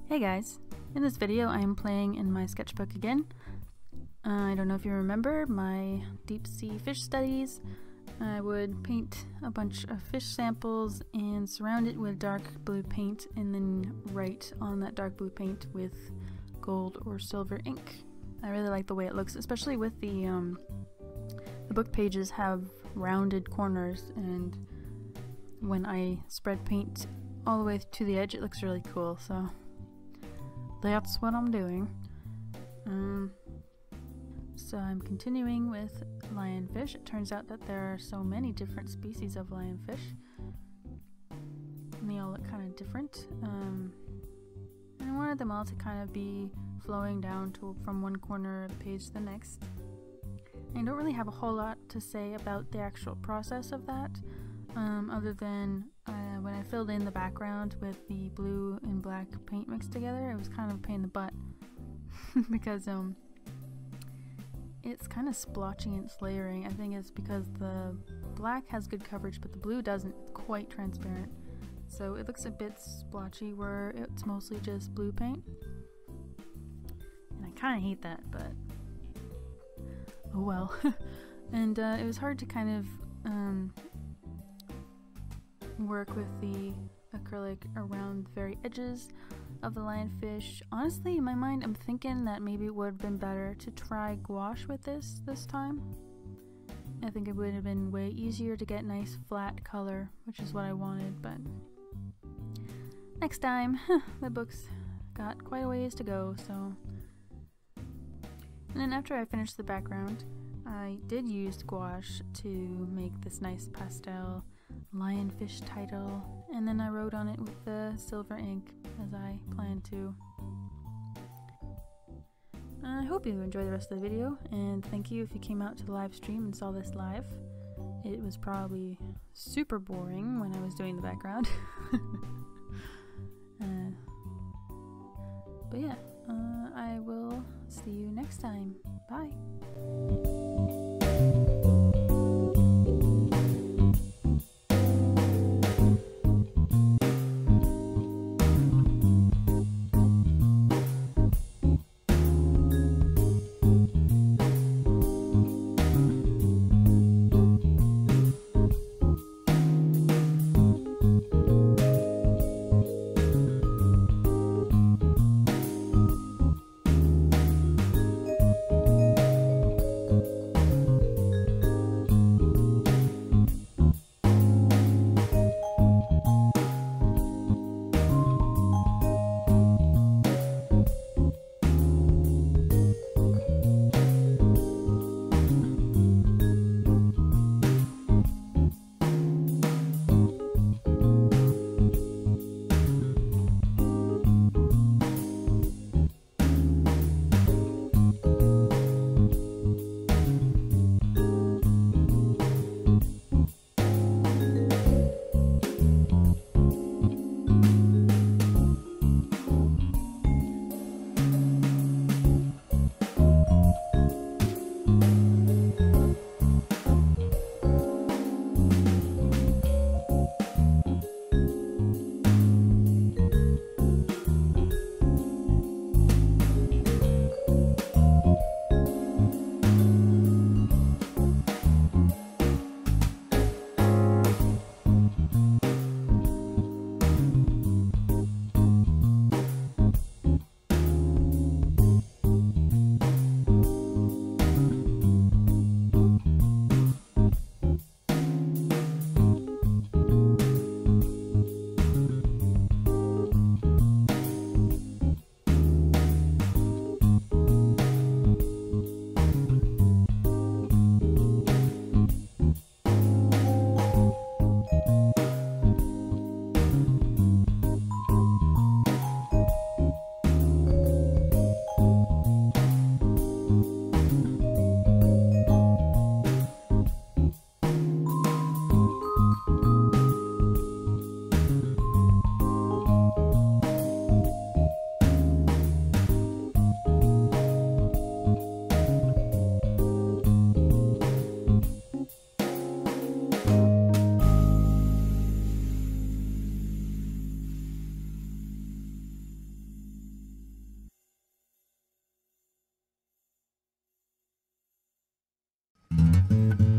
Hey guys, in this video I am playing in my sketchbook again. I don't know if you remember my deep sea fish studies. I would paint a bunch of fish samples and surround it with dark blue paint and then write on that dark blue paint with gold or silver ink. I really like the way it looks, especially with the book pages have rounded corners, and when I spread paint all the way to the edge it looks really cool, so that's what I'm doing. So I'm continuing with lionfish. It turns out that there are so many different species of lionfish, and they all look kind of different. And I wanted them all to kind of be flowing down from one corner of the page to the next. I don't really have a whole lot to say about the actual process of that, other than when I filled in the background with the blue and black paint mixed together, it was kind of a pain in the butt because it's kind of splotchy and it's layering. I think it's because the black has good coverage but the blue doesn't, quite transparent, so it looks a bit splotchy where it's mostly just blue paint, and I kind of hate that, but oh well. And it was hard to kind of work with the acrylic around the very edges of the lionfish. Honestly, in my mind, I'm thinking that maybe it would have been better to try gouache with this time. I think it would have been way easier to get nice flat color, which is what I wanted, but next time. The book's got quite a ways to go, so. And then after I finished the background, I did use gouache to make this nice pastel lionfish title, and then I wrote on it with the silver ink as I planned to. I hope you enjoy the rest of the video, and thank you if you came out to the live stream and saw this live. It was probably super boring when I was doing the background. But yeah, I will see you next time. Bye! bye.